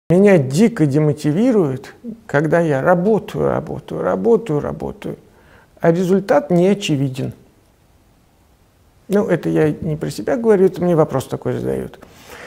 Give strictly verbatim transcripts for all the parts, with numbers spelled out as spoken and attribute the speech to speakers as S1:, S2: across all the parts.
S1: Меня дико демотивирует, когда я работаю, работаю, работаю, работаю, а результат не очевиден. Ну, это я не про себя говорю, это мне вопрос такой задают.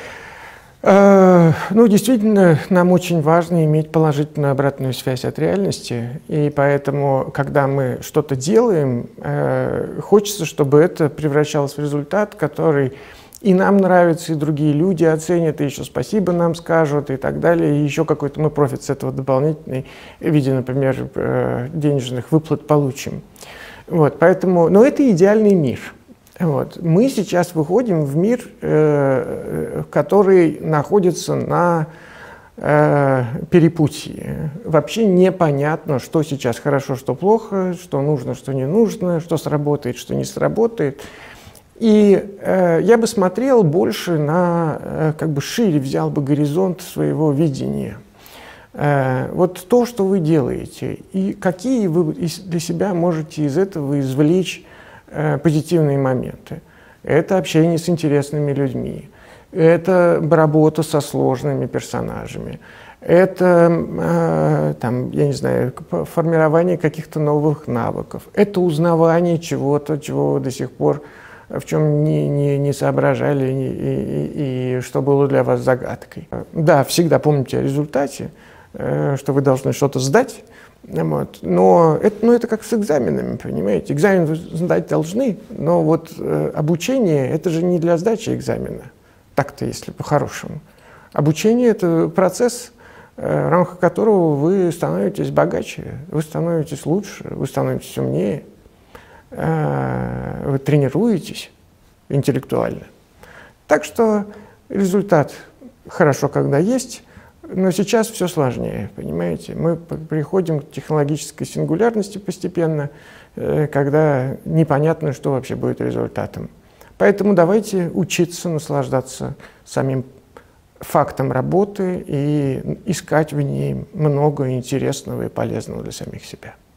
S1: Ну, действительно, нам очень важно иметь положительную обратную связь от реальности, и поэтому, когда мы что-то делаем, хочется, чтобы это превращалось в результат, который и нам нравится, и другие люди оценят, и еще спасибо нам скажут, и так далее, и еще какой-то мы профит с этого дополнительный в виде, например, денежных выплат получим. Вот, поэтому, но это идеальный мир. Вот. Мы сейчас выходим в мир, э, который находится на э, перепутье. Вообще непонятно, что сейчас хорошо, что плохо, что нужно, что не нужно, что сработает, что не сработает. И э, я бы смотрел больше на, э, как бы шире взял бы горизонт своего видения. Э, вот то, что вы делаете, и какие вы для себя можете из этого извлечь позитивные моменты. Это общение с интересными людьми, это работа со сложными персонажами, это, э, там, я не знаю, формирование каких-то новых навыков, это узнавание чего-то, чего вы до сих пор в чем не, не, не соображали и, и, и что было для вас загадкой. Да, всегда помните о результате, э, что вы должны что-то сдать. Вот. Но это, ну, это как с экзаменами, понимаете? Экзамен вы сдать должны, но вот э, обучение – это же не для сдачи экзамена. Так-то, если по-хорошему. Обучение – это процесс, э, в рамках которого вы становитесь богаче, вы становитесь лучше, вы становитесь умнее, э, вы тренируетесь интеллектуально. Так что результат хорошо, когда есть. Но сейчас все сложнее, понимаете? Мы приходим к технологической сингулярности постепенно, когда непонятно, что вообще будет результатом. Поэтому давайте учиться наслаждаться самим фактом работы и искать в ней много интересного и полезного для самих себя.